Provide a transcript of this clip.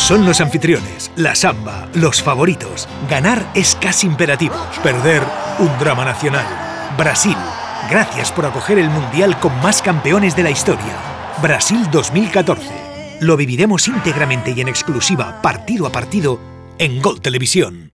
Son los anfitriones, la samba, los favoritos. Ganar es casi imperativo. Perder, un drama nacional. Brasil, gracias por acoger el Mundial con más campeones de la historia. Brasil 2014. Lo viviremos íntegramente y en exclusiva, partido a partido, en Gol Televisión.